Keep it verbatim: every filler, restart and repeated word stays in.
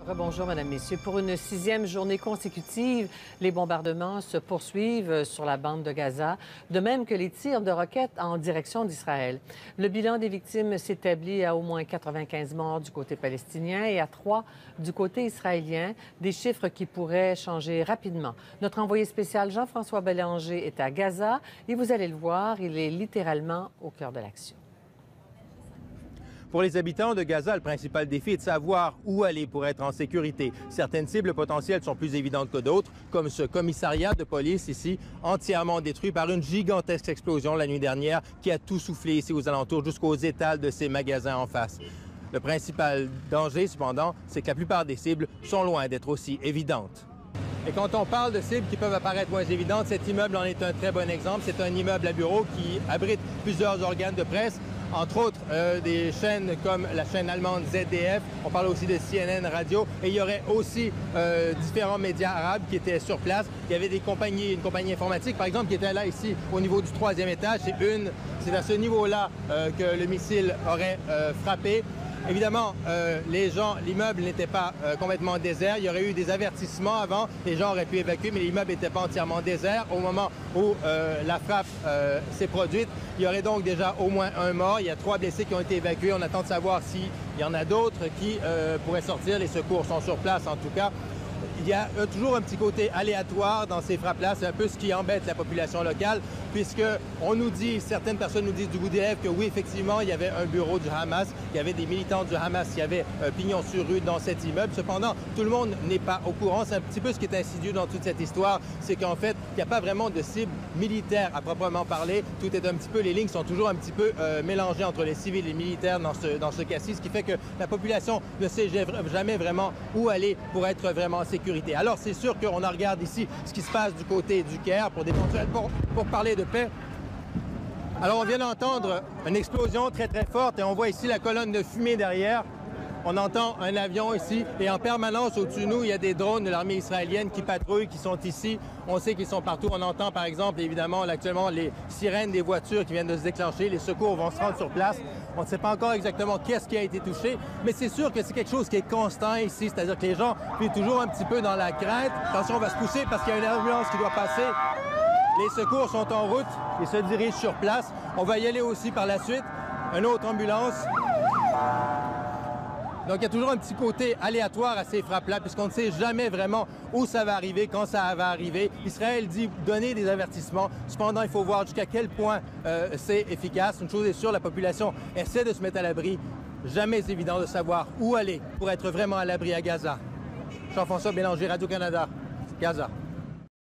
Bonjour, Madame, Messieurs. Pour une sixième journée consécutive, les bombardements se poursuivent sur la bande de Gaza, de même que les tirs de roquettes en direction d'Israël. Le bilan des victimes s'établit à au moins quatre-vingt-quinze morts du côté palestinien et à trois du côté israélien, des chiffres qui pourraient changer rapidement. Notre envoyé spécial Jean-François Bélanger est à Gaza et vous allez le voir, il est littéralement au cœur de l'action. Pour les habitants de Gaza, le principal défi est de savoir où aller pour être en sécurité. Certaines cibles potentielles sont plus évidentes que d'autres, comme ce commissariat de police ici, entièrement détruit par une gigantesque explosion la nuit dernière qui a tout soufflé ici aux alentours jusqu'aux étals de ces magasins en face. Le principal danger, cependant, c'est que la plupart des cibles sont loin d'être aussi évidentes. Et quand on parle de cibles qui peuvent apparaître moins évidentes, cet immeuble en est un très bon exemple. C'est un immeuble à bureau qui abrite plusieurs organes de presse, entre autres euh, des chaînes comme la chaîne allemande Z D F, on parle aussi de C N N Radio, et il y aurait aussi euh, différents médias arabes qui étaient sur place. Il y avait des compagnies, une compagnie informatique par exemple qui était là ici au niveau du troisième étage. C'est une, c'est à ce niveau-là euh, que le missile aurait euh, frappé. Évidemment, euh, les gens, l'immeuble n'était pas euh, complètement désert. Il y aurait eu des avertissements avant. Les gens auraient pu évacuer, mais l'immeuble n'était pas entièrement désert. Au moment où euh, la frappe euh, s'est produite, il y aurait donc déjà au moins un mort. Il y a trois blessés qui ont été évacués. On attend de savoir s'il y en a d'autres qui euh, pourraient sortir. Les secours sont sur place, en tout cas. Il y a euh, toujours un petit côté aléatoire dans ces frappes-là. C'est un peu ce qui embête la population locale, puisque on nous dit, certaines personnes nous disent du bout des lèvres que oui, effectivement, il y avait un bureau du Hamas, il y avait des militants du Hamas, il y avait euh, pignon sur rue dans cet immeuble. Cependant, tout le monde n'est pas au courant. C'est un petit peu ce qui est insidieux dans toute cette histoire, c'est qu'en fait, il n'y a pas vraiment de cible militaire à proprement parler. Tout est un petit peu, les lignes sont toujours un petit peu euh, mélangées entre les civils et les militaires dans ce, dans ce cas-ci, ce qui fait que la population ne sait jamais vraiment où aller pour être vraiment en sécurité. Alors, c'est sûr qu'on regarde ici ce qui se passe du côté du Caire pour, pour, pour parler de paix. Alors, on vient d'entendre une explosion très, très forte et on voit ici la colonne de fumée derrière. On entend un avion ici et en permanence au-dessus de nous, il y a des drones de l'armée israélienne qui patrouillent, qui sont ici. On sait qu'ils sont partout. On entend par exemple, évidemment, actuellement, les sirènes des voitures qui viennent de se déclencher. Les secours vont se rendre sur place. On ne sait pas encore exactement qu'est-ce qui a été touché, mais c'est sûr que c'est quelque chose qui est constant ici. C'est-à-dire que les gens vivent toujours un petit peu dans la crainte. Attention, on va se pousser parce qu'il y a une ambulance qui doit passer. Les secours sont en route. Ils se dirigent sur place. On va y aller aussi par la suite. Une autre ambulance. Donc, il y a toujours un petit côté aléatoire à ces frappes-là, puisqu'on ne sait jamais vraiment où ça va arriver, quand ça va arriver. Israël dit donner des avertissements. Cependant, il faut voir jusqu'à quel point euh, c'est efficace. Une chose est sûre, la population essaie de se mettre à l'abri. Jamais évident de savoir où aller pour être vraiment à l'abri à Gaza. Jean-François Bélanger, Radio-Canada, Gaza.